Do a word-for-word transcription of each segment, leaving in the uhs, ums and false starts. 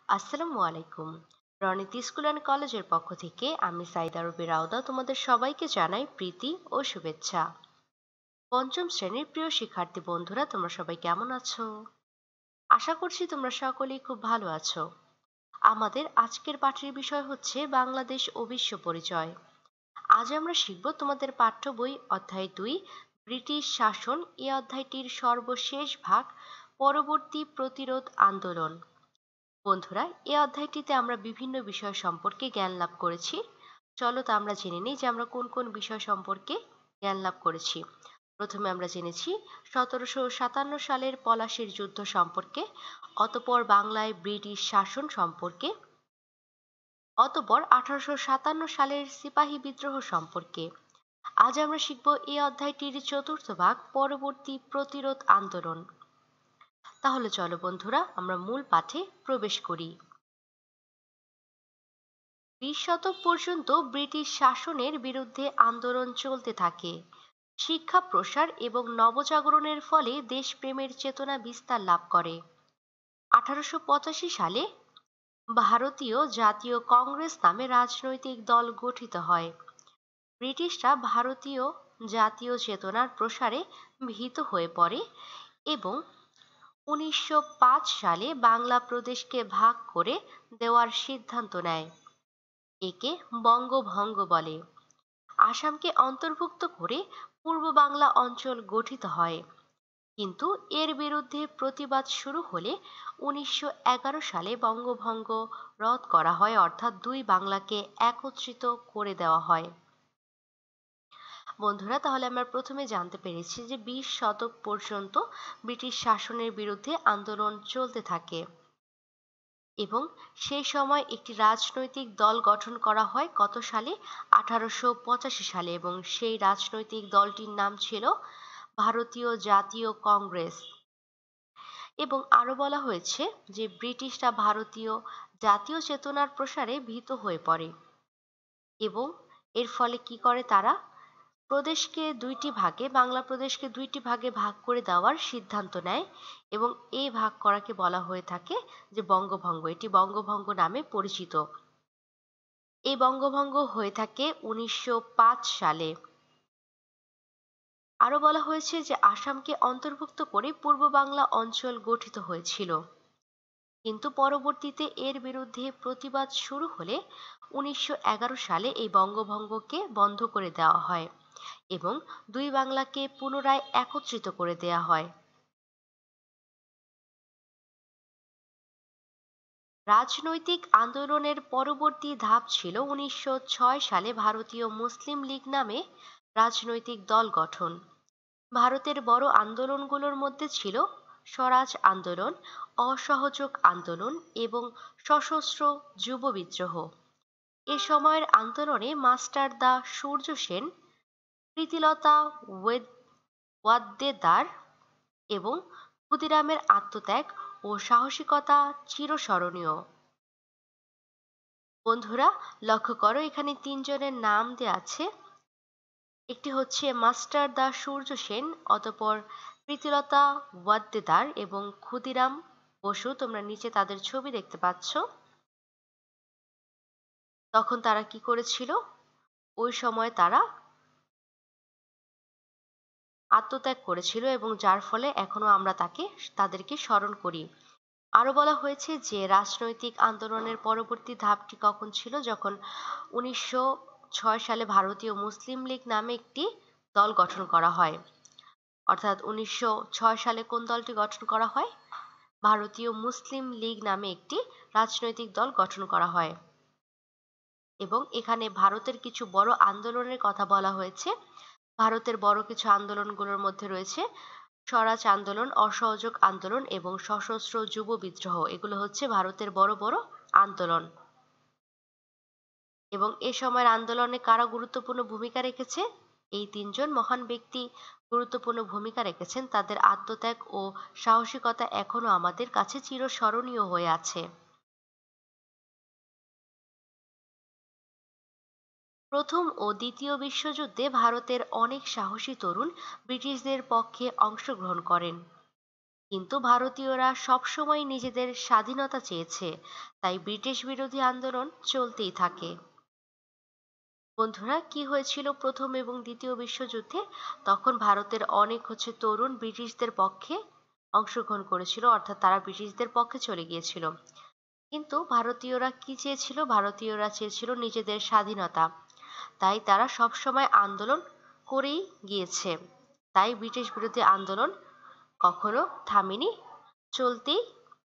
আসসালামু আলাইকুম। Ronit school and কলেজের পক্ষ থেকে আমি সাইদা রবি রাউদা তোমাদের সবাইকে জানাই প্রীতি ও শুভেচ্ছা। পঞ্চম শ্রেণীর প্রিয় শিক্ষার্থী বন্ধুরা, তোমরা সবাই কেমন আছো? আশা করছি তোমরা সকলেই খুব ভালো আছো। আমাদের আজকের পাঠের বিষয় হচ্ছে বাংলাদেশ ও বিশ্ব পরিচয়। আজ আমরা শিখব তোমাদের পাঠ্য বই অধ্যায় দুই ব্রিটিশ শাসন, এই অধ্যায়টির সর্বশেষ ভাগ, পরবর্তী প্রতিরোধ আন্দোলন। বন্ধুরা, এই অধ্যায়টিতে আমরা বিভিন্ন বিষয় সম্পর্কে জ্ঞান লাভ করেছি। চলো তা আমরা জেনে নিই যে আমরা কোন কোন বিষয় সম্পর্কে জ্ঞান লাভ করেছি। প্রথমে আমরা জেনেছি সতেরোশো সাতান্ন সালের পলাশির যুদ্ধ সম্পর্কে, অতঃপর বাংলায় ব্রিটিশ শাসন সম্পর্কে, অতঃপর আঠারোশো সাতান্ন সালের সিপাহী বিদ্রোহ সম্পর্কে। আজ আমরা শিখব এই অধ্যায়টির চতুর্থ ভাগ, পরবর্তী প্রতিরোধ আন্দোলন। তাহলে চলো বন্ধুরা, আমরা মূল পাঠে প্রবেশ করি। বিশ শতক পর্যন্ত ব্রিটিশ শাসনের বিরুদ্ধে আন্দোলন চলতে থাকে। শিক্ষা প্রসার এবং নবজাগরণের ফলে দেশপ্রেমের চেতনা বিস্তার লাভ করে। আঠারোশো পঁচাশি সালে ভারতীয় জাতীয় কংগ্রেস নামে রাজনৈতিক দল গঠিত হয়। ব্রিটিশরা ভারতীয় জাতীয় চেতনার প্রসারে ভীত হয়ে পড়ে এবং উনিশশো পাঁচ সালে বাংলা প্রদেশকে ভাগ করে দেওয়ার সিদ্ধান্ত নেয়। একে বঙ্গভঙ্গ বলে। আসামকে অন্তর্ভুক্ত করে পূর্ব বাংলা অঞ্চল গঠিত হয়, কিন্তু এর বিরুদ্ধে প্রতিবাদ শুরু হলে উনিশশো এগারো সালে বঙ্গভঙ্গ রদ করা হয়, অর্থাৎ দুই বাংলাকে একত্রিত করে দেওয়া হয়। বন্ধুরা, তাহলে আমরা প্রথমে জানতে পেরেছি যে বিশ শতক পর্যন্ত ব্রিটিশ শাসনের বিরুদ্ধে আন্দোলন চলতে থাকে এবং সেই সময় একটি রাজনৈতিক দল গঠন করা হয় কত সালে? আঠারোশো পঁচাশি সালে, এবং সেই রাজনৈতিক দলটির নাম ছিল ভারতীয় জাতীয় কংগ্রেস। এবং আরো বলা হয়েছে যে ব্রিটিশরা ভারতীয় জাতীয় চেতনার প্রসারে ভীত হয়ে পড়ে এবং এর ফলে কি করে, তারা প্রদেশকে দুইটি ভাগে বাংলা প্রদেশকে দুইটি ভাগে ভাগ করে দেওয়ার সিদ্ধান্ত নেয় এবং এই ভাগ করাকে বলা হয়ে থাকে যে বঙ্গভঙ্গ। এটি বঙ্গভঙ্গ নামে পরিচিত। এই বঙ্গভঙ্গ হয়ে থাকে উনিশশো পাঁচ সালে। আরো বলা হয়েছে যে আসামকে অন্তর্ভুক্ত করে পূর্ব বাংলা অঞ্চল গঠিত হয়েছিল, কিন্তু পরবর্তীতে এর বিরুদ্ধে প্রতিবাদ শুরু হলে উনিশশো এগারো সালে এই বঙ্গভঙ্গকে বন্ধ করে দেওয়া হয় এবং দুই বাংলাকে পুনরায় একত্রিত করে দেয়া হয়। রাজনৈতিক আন্দোলনের পরবর্তী ধাপ ছিল উনিশশো ছয় সালে ভারতীয় মুসলিম লীগ নামে রাজনৈতিক দল গঠন। ভারতের বড় আন্দোলনগুলোর মধ্যে ছিল স্বরাজ আন্দোলন, অসহযোগ আন্দোলন এবং সশস্ত্র যুব বিদ্রোহ। এ সময়ের আন্দোলনে মাস্টার দা সূর্য সেন, প্রীতিলতা ওয়াদ্দেদার এবং ক্ষুদিরামের আত্মত্যাগ ও সাহসিকতা চিরস্মরণীয়। বন্ধুরা, লক্ষ্য করো, এখানে তিনজনের নাম দেয়া আছে। একটি হচ্ছে মাস্টার দা সূর্য সেন, অতঃপর প্রীতিলতা ওয়াদ্দেদার এবং ক্ষুদিরাম বসু। তোমরা নিচে তাদের ছবি দেখতে পাচ্ছ। তখন তারা কি করেছিল? ওই সময় তারা আত্মত্যাগ করেছিল এবং যার ফলে এখনো আমরা তাকে তাদেরকে স্মরণ করি। আরো বলা হয়েছে যে রাজনৈতিক আন্দোলনের পরবর্তী ধাপটি কখন ছিল? যখন উনিশশো ছয় সালে ভারতীয় মুসলিম লীগ নামে একটি দল গঠন করা হয়। অর্থাৎ উনিশশো ছয় সালে কোন দলটি গঠন করা হয়? ভারতীয় মুসলিম লীগ নামে একটি রাজনৈতিক দল গঠন করা হয় এবং এখানে ভারতের কিছু বড় আন্দোলনের কথা বলা হয়েছে। ভারতের বড় কিছু আন্দোলনগুলোর মধ্যে রয়েছে স্বরাজ আন্দোলন, অসহযোগ আন্দোলন এবং সশস্ত্র যুব বিদ্রোহ। এগুলো হচ্ছে ভারতের বড় বড় আন্দোলন। এবং এ সময়ের আন্দোলনে কারা গুরুত্বপূর্ণ ভূমিকা রেখেছে? এই তিনজন মহান ব্যক্তি গুরুত্বপূর্ণ ভূমিকা রেখেছেন। তাদের আত্মত্যাগ ও সাহসিকতা এখনো আমাদের কাছে চিরস্মরণীয় হয়ে আছে। প্রথম ও দ্বিতীয় বিশ্বযুদ্ধে ভারতের অনেক সাহসী তরুণ ব্রিটিশদের পক্ষে অংশগ্রহণ করেন। কিন্তু ভারতীয়রা সবসময় নিজেদের স্বাধীনতা চেয়েছে, তাই ব্রিটিশ বিরোধী আন্দোলন চলতেই থাকে। বন্ধুরা, কি হয়েছিল প্রথম এবং দ্বিতীয় বিশ্বযুদ্ধে? তখন ভারতের অনেক হচ্ছে তরুণ ব্রিটিশদের পক্ষে অংশগ্রহণ করেছিল, অর্থাৎ তারা ব্রিটিশদের পক্ষে চলে গিয়েছিল। কিন্তু ভারতীয়রা কি চেয়েছিল? ভারতীয়রা চেয়েছিল নিজেদের স্বাধীনতা, তাই তারা সবসময় আন্দোলন করেই গিয়েছে। তাই ব্রিটিশ বিরোধী আন্দোলন কখনো থামেনি, চলতেই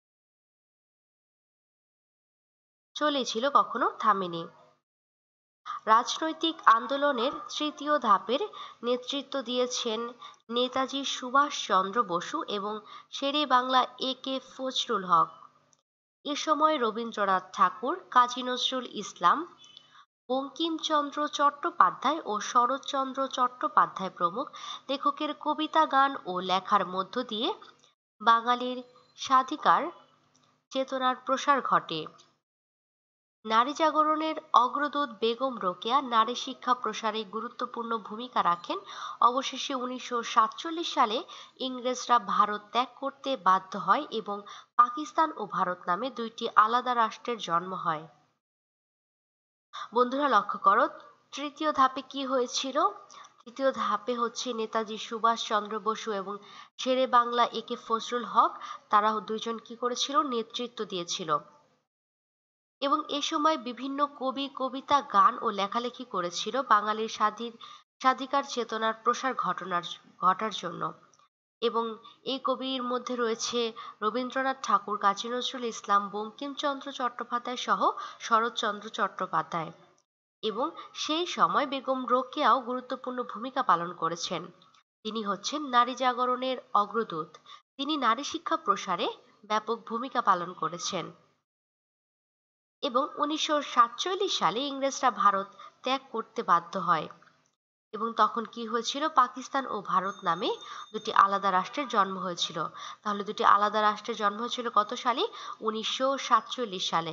চলেছিল, কখনো থামেনি। রাজনৈতিক আন্দোলনের তৃতীয় ধাপের নেতৃত্ব দিয়েছেন নেতাজি সুভাষচন্দ্র বসু এবং শেরে বাংলা এ কে ফজলুল হক। এ সময় রবীন্দ্রনাথ ঠাকুর, কাজী নজরুল ইসলাম, বঙ্কিমচন্দ্র চট্টোপাধ্যায় ও শরৎচন্দ্র চট্টোপাধ্যায় প্রমুখ লেখকের কবিতা, গান ও লেখার মধ্য দিয়ে বাঙালির স্বাধিকার চেতনার প্রসার ঘটে। নারী জাগরণের অগ্রদূত বেগম রোকেয়া নারী শিক্ষা প্রসারে গুরুত্বপূর্ণ ভূমিকা রাখেন। অবশেষে উনিশশো সাতচল্লিশ সালে ইংরেজরা ভারত ত্যাগ করতে বাধ্য হয় এবং পাকিস্তান ও ভারত নামে দুইটি আলাদা রাষ্ট্রের জন্ম হয়। বন্ধুরা লক্ষ্য করো, তৃতীয় ধাপে কি হয়েছিল? তৃতীয় ধাপে হচ্ছে নেতাজি সুভাষচন্দ্র বসু এবং শেরে বাংলা এ কে ফজলুল হক, তারা দুইজন কি করেছিল? নেতৃত্ব দিয়েছিল। এবং এ সময় বিভিন্ন কবি, কবিতা, গান ও লেখালেখি করেছিল বাঙালির স্বাধীন স্বাধিকার চেতনার প্রসার ঘটনার ঘটার জন্য। এবং এই কবির মধ্যে রয়েছে রবীন্দ্রনাথ ঠাকুর, কাজী নজরুল ইসলাম, বঙ্কিমচন্দ্র চট্টোপাধ্যায় সহ শরৎচন্দ্র চট্টোপাধ্যায়। এবং সেই সময় বেগম রোকেয়াও গুরুত্বপূর্ণ ভূমিকা পালন করেছেন। তিনি হচ্ছেন নারী জাগরণের অগ্রদূত। তিনি নারী শিক্ষা প্রসারে ব্যাপক ভূমিকা পালন করেছেন। এবং উনিশশো সাতচল্লিশ সালে ইংরেজরা ভারত ত্যাগ করতে বাধ্য হয় এবং তখন কি হয়েছিল? পাকিস্তান ও ভারত নামে দুটি আলাদা রাষ্ট্রের জন্ম হয়েছিল। তাহলে দুটি আলাদা রাষ্ট্রের জন্ম হয়েছিল কত সালে? উনিশশো সাতচল্লিশ সালে।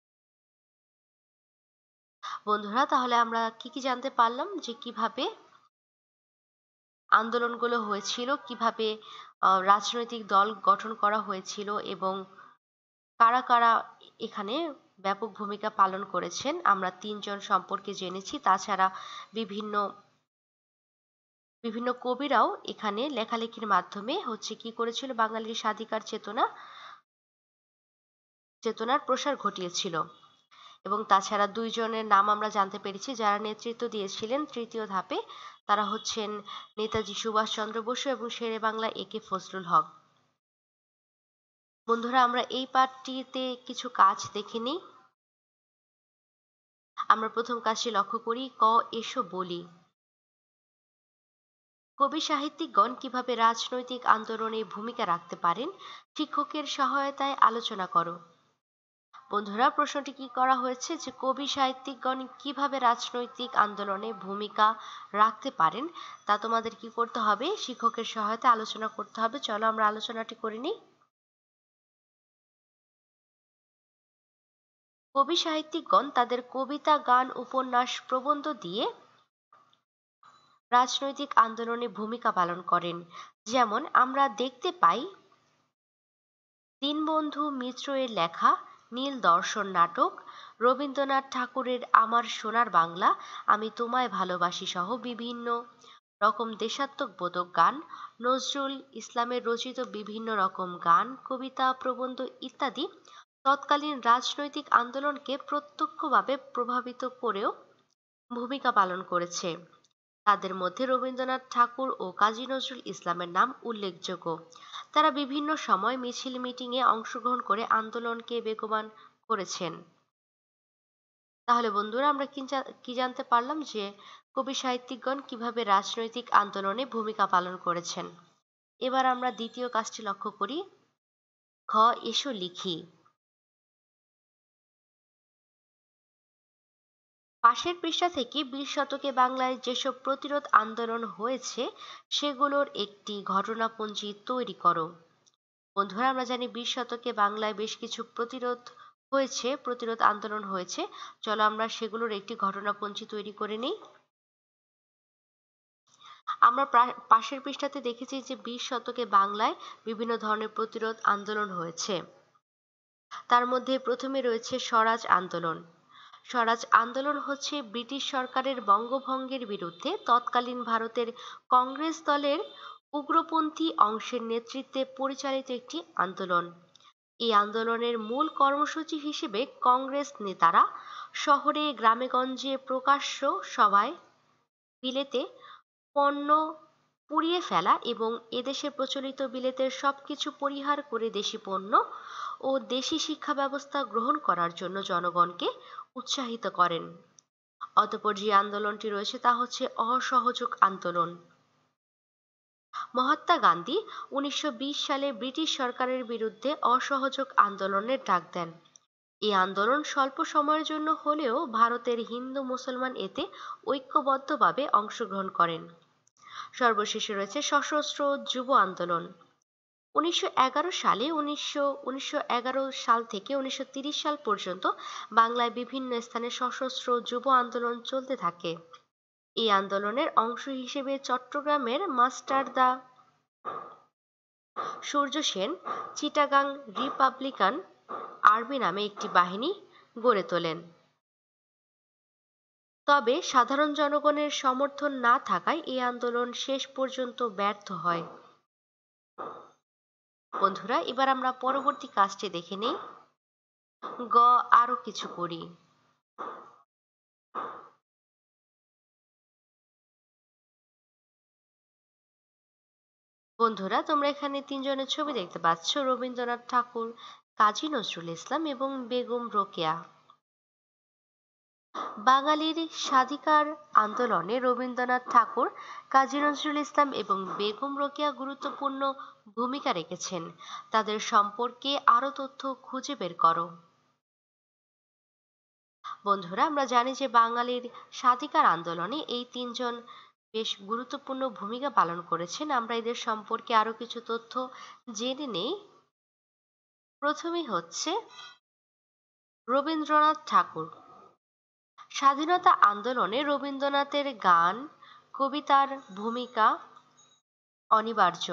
বন্ধুরা, তাহলে আমরা কি কি জানতে পারলাম? যে কিভাবে আন্দোলনগুলো হয়েছিল, কিভাবে রাজনৈতিক দল গঠন করা হয়েছিল এবং কারা কারা এখানে ব্যাপক ভূমিকা পালন করেছেন আমরা তিনজন সম্পর্কে জেনেছি। তাছাড়া বিভিন্ন বিভিন্ন কবিরাও এখানে লেখালেখির মাধ্যমে হচ্ছে কি করেছিল? বাঙালির স্বাধিকার চেতনা চেতনার প্রসার ঘটিয়েছিল। এবং তাছাড়া দুইজনের নাম আমরা জানতে পেরেছি যারা নেতৃত্ব দিয়েছিলেন তৃতীয় ধাপে। তারা হচ্ছেন নেতাজি সুভাষচন্দ্র বসু এবং শেরে বাংলা এ কে ফজলুল হক। বন্ধুরা, আমরা এই পাঠটিতে কিছু কাজ দেখে নিই। আমরা প্রথম কাজটি লক্ষ্য করি, ক এসো বলি। কবি সাহিত্যিকগণ কিভাবে রাজনৈতিক আন্দোলনে ভূমিকা রাখতে পারেন? শিক্ষকের সহায়তায় আলোচনা করো। বন্ধুরা, প্রশ্নটি কি করা হয়েছে? যে কবি সাহিত্যিকগণ কিভাবে রাজনৈতিক আন্দোলনে ভূমিকা রাখতে পারেন তা তোমাদের কি করতে হবে? শিক্ষকের সহায়তায় আলোচনা করতে হবে। চলো আমরা আলোচনাটি করে নিই। কবি সাহিত্যিকগণ তাদের কবিতা, গান, উপন্যাস, প্রবন্ধ দিয়ে রাজনৈতিক আন্দোলনে ভূমিকা পালন করেন। যেমন আমরা দেখতে পাই দীনবন্ধু মিত্র এর লেখা নীল দর্শন নাটক, রবীন্দ্রনাথ ঠাকুরের আমার সোনার বাংলা, আমি তোমায় ভালোবাসি সহ বিভিন্ন রকম দেশাত্মবোধক গান, নজরুল ইসলামের রচিত বিভিন্ন রকম গান, কবিতা, প্রবন্ধ ইত্যাদি তৎকালীন রাজনৈতিক আন্দোলনকে প্রত্যক্ষভাবে প্রভাবিত করেও ভূমিকা পালন করেছে। তাদের মধ্যে রবীন্দ্রনাথ ঠাকুর ও কাজী নজরুল ইসলামের নাম উল্লেখযোগ্য। তারা বিভিন্ন সময় মিছিল, মিটিংয়ে অংশগ্রহণ করে আন্দোলনকে বেগবান করেছেন। তাহলে বন্ধুরা, আমরা কি জানতে পারলাম? যে কবি সাহিত্যিকগণ কিভাবে রাজনৈতিক আন্দোলনে ভূমিকা পালন করেছেন। এবার আমরা দ্বিতীয় কাজটি লক্ষ্য করি, খ এসো লিখি। পাশের পৃষ্ঠা থেকে বিশ শতকে বাংলায় যেসব প্রতিরোধ আন্দোলন হয়েছে সেগুলোর একটি ঘটনাপঞ্জি তৈরি করো। বন্ধুরা, আমরা জানি বিশ শতকে বাংলায় বেশ কিছু প্রতিরোধ হয়েছে, প্রতিরোধ আন্দোলন হয়েছে। চলো আমরা সেগুলোর একটি ঘটনাপঞ্জি তৈরি করে নিই। আমরা পাশের পৃষ্ঠাতে দেখেছি যে বিশ শতকে বাংলায় বিভিন্ন ধরনের প্রতিরোধ আন্দোলন হয়েছে। তার মধ্যে প্রথমে রয়েছে স্বরাজ আন্দোলন। স্বরাজ আন্দোলন হচ্ছে ব্রিটিশ সরকারের বঙ্গভঙ্গের বিরুদ্ধে তৎকালীন ভারতের কংগ্রেস দলের উগ্রপন্থী অংশের নেতৃত্বে পরিচালিত একটি আন্দোলন। এই আন্দোলনের মূল কর্মসূচি হিসেবে কংগ্রেস নেতারা শহরে গ্রামেগঞ্জে প্রকাশ্য সভায় বিলেতে পণ্য পুড়িয়ে ফেলা এবং এদেশে প্রচলিত বিলেতের সবকিছু পরিহার করে দেশি পণ্য ও দেশি শিক্ষা ব্যবস্থা গ্রহণ করার জন্য জনগণকে উৎসাহিত করেন। অতঃপর যে আন্দোলনটি রয়েছে তা হচ্ছে অসহযোগ আন্দোলন। মহাত্মা গান্ধী উনিশশো বিশ সালে ব্রিটিশ সরকারের বিরুদ্ধে অসহযোগ আন্দোলনের ডাক দেন। এই আন্দোলন স্বল্প সময়ের জন্য হলেও ভারতের হিন্দু মুসলমান এতে ঐক্যবদ্ধভাবে অংশগ্রহণ করেন। সর্বশেষে রয়েছে সশস্ত্র যুব আন্দোলন। উনিশশো এগারো সালে উনিশশো উনিশশো এগারো সাল থেকে উনিশশো তিরিশ সাল পর্যন্ত বাংলায় বিভিন্ন স্থানে সশস্ত্র যুব আন্দোলন চলতে থাকে। এই আন্দোলনের অংশ হিসেবে চট্টগ্রামের Masterda Surya Sen Chittagong Republican Army নামে একটি বাহিনী গড়ে তোলেন। তবে সাধারণ জনগণের সমর্থন না থাকায় এই আন্দোলন শেষ পর্যন্ত ব্যর্থ হয়। বন্ধুরা, এবার আমরা পরবর্তী কাজটি দেখে নিই। গ আরো কিছু করি। বন্ধুরা, তোমরা এখানে তিনজনের ছবি দেখতে পাচ্ছ, রবীন্দ্রনাথ ঠাকুর, কাজী নজরুল ইসলাম এবং বেগম রোকেয়া। বাঙালির স্বাধিকার আন্দোলনে রবীন্দ্রনাথ ঠাকুর, কাজী নজরুল ইসলাম এবং বেগম রোকেয়া গুরুত্বপূর্ণ ভূমিকা রেখেছেন। তাদের সম্পর্কে আরো তথ্য খুঁজে বের করো। বন্ধুরা, আমরা জানি যে বাঙালির স্বাধিকার আন্দোলনে এই তিনজন বেশ গুরুত্বপূর্ণ ভূমিকা পালন করেছেন। আমরা এদের সম্পর্কে আরো কিছু তথ্য জেনে নেই। প্রথমে হচ্ছে রবীন্দ্রনাথ ঠাকুর। স্বাধীনতা আন্দোলনে রবীন্দ্রনাথের গান, কবিতার ভূমিকা অনিবার্য।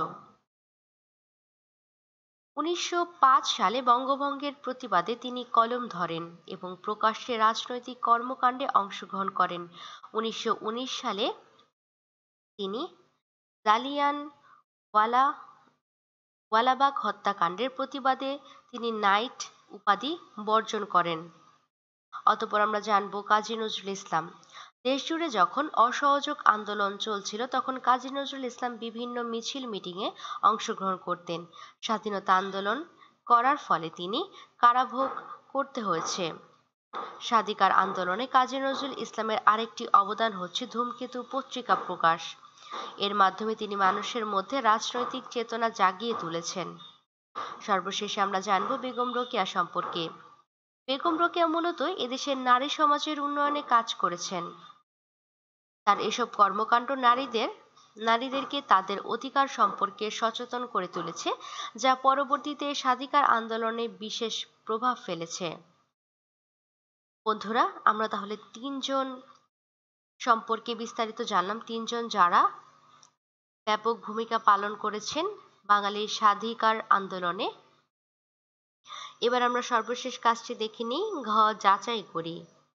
উনিশশো পাঁচ সালে বঙ্গভঙ্গের প্রতিবাদে তিনি কলম ধরেন এবং প্রকাশ্যে রাজনৈতিক কর্মকাণ্ডে অংশগ্রহণ করেন। উনিশশো উনিশ সালে তিনি জালিয়ানওয়ালা ওয়ালাবাগ হত্যাকাণ্ডের প্রতিবাদে তিনি নাইট উপাধি বর্জন করেন। অতঃপর আমরা জানব কাজী নজরুল ইসলাম। দেশজুড়ে যখন অসহযোগ আন্দোলন চলছিল তখন কাজী নজরুল ইসলাম বিভিন্ন মিছিল মিটিংয়ে অংশগ্রহণ করতেন। স্বাধীনতা আন্দোলন করার ফলে তিনি কারাভোগ করতে হয়েছে। স্বাধিকার আন্দোলনে কাজী নজরুল ইসলামের আরেকটি অবদান হচ্ছে ধূমকেতু পত্রিকা প্রকাশ। এর মাধ্যমে তিনি মানুষের মধ্যে রাজনৈতিক চেতনা জাগিয়ে তুলেছেন। সর্বশেষে আমরা জানব বেগম রোকেয়া সম্পর্কে। বেগম রোকেয়া মূলত এদেশের নারী সমাজের উন্নয়নে কাজ করেছেন। তার এসব কর্মকাণ্ড নারীদের নারীদেরকে তাদের অধিকার সম্পর্কে সচেতন করে তুলেছে, যা পরবর্তীতে স্বাধিকার আন্দোলনে বিশেষ প্রভাব ফেলেছে। বন্ধুরা, আমরা তাহলে তিনজন সম্পর্কে বিস্তারিত জানলাম, তিনজন যারা ব্যাপক ভূমিকা পালন করেছেন বাঙালির স্বাধিকার আন্দোলনে। এবার আমরা সর্বশেষ কাজটি দেখে নিই। ঘ যাচাই করি।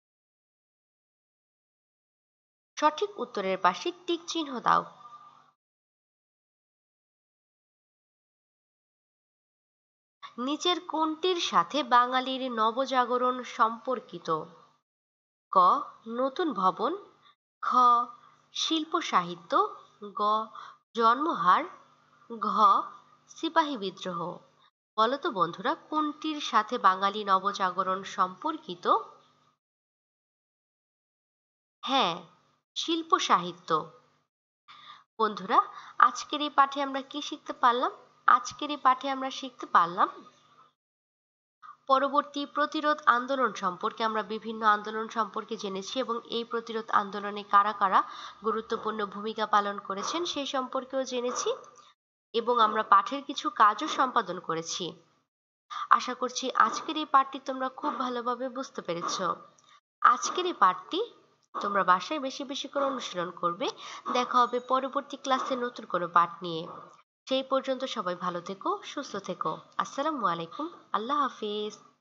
সঠিক উত্তরের পাশে টিক চিহ্ন দাও। নিচের কোনটির সাথে বাঙালির নবজাগরণ সম্পর্কিত? ক নতুন ভবন, খ শিল্প সাহিত্য, গ জন্মহার, ঘ সিপাহী বিদ্রোহ। বলতো বন্ধুরা, কোনটির সাথে বাঙালি নবজাগরণ সম্পর্কিত? হ্যাঁ, শিল্প সাহিত্য। বন্ধুরা, আজকের এই পাঠে আমরা কি শিখতে পারলাম? আজকের এই পাঠে আমরা শিখতে পারলাম পরবর্তী প্রতিরোধ আন্দোলন সম্পর্কে। আমরা বিভিন্ন আন্দোলন সম্পর্কে জেনেছি এবং এই প্রতিরোধ আন্দোলনে কারা কারা গুরুত্বপূর্ণ ভূমিকা পালন করেছেন সেই সম্পর্কেও জেনেছি এবং আমরা পাঠের কিছু কাজও সম্পাদন করেছি। আশা করছি আজকের এই পাঠটি তোমরা খুব ভালোভাবে বুঝতে পেরেছ। আজকের এই পাঠটি তোমরা বাসায় বেশি বেশি করে অনুশীলন করবে। দেখা হবে পরবর্তী ক্লাসে নতুন কোনো পাঠ নিয়ে। সেই পর্যন্ত সবাই ভালো থেকো, সুস্থ থেকো। আসসালামু আলাইকুম। আল্লাহ হাফিজ।